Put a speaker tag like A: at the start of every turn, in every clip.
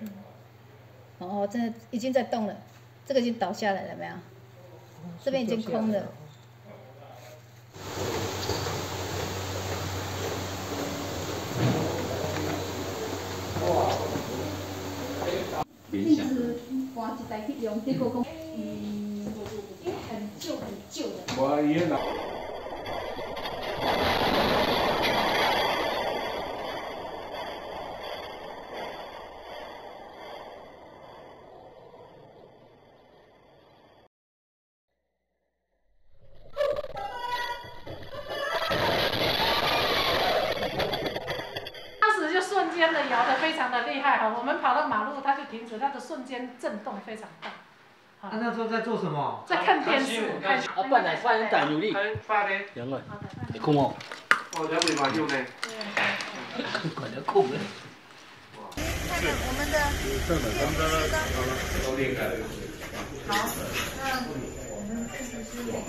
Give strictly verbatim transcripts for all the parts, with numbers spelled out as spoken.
A: 哦，真的已经在动了，这个已经倒下来了，有没有？这边已经空了。
B: 一
A: 直挂一台去用，结果讲，嗯，因为很旧很旧的。
C: 我也拿。
D: 当时就瞬间的摇得非常的厉害哈，我们跑到马路它就停止，它的瞬间震动非常大。
E: 啊，那时候在做什么？
D: 在看电视。看
B: 啊，办来发人大牛力。
C: 发的。
B: 两个，你空哦。
C: 哦，两位马六呢？
B: 管得空的。
A: 看看我们的
C: 正的，咱们的都厉害。
A: 好，那我们是不是有？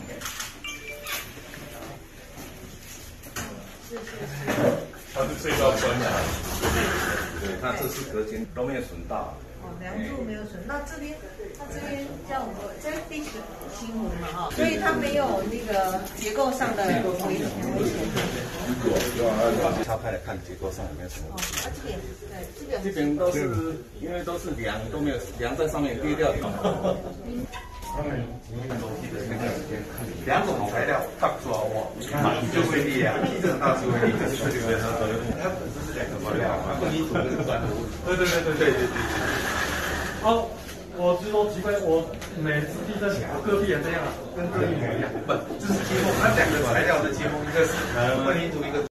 A: 是是是。
F: 它是最高专的，对，它这次隔间都没有损到。
G: 哦，梁柱没有损，那这边，它这边像我们这地形新闻嘛哈，所以它没有那个结构上的危险。
F: 如果要拆开来看结构上有没有什么？
G: 哦，啊这边，对，这边
F: 这边都是因为都是梁都没有梁在上面跌掉。他们楼梯的那个两种材料搭出来哇，就会力啊，这个大就会力，这是这个它本身是两个材料，混凝土跟砖头。对对对对对对对。
E: 哦，我只说奇怪，我每次地震，我隔壁也这样，跟隔壁一样。
F: 不，这是接缝，它两个材料的接缝，一个是混凝土，一个。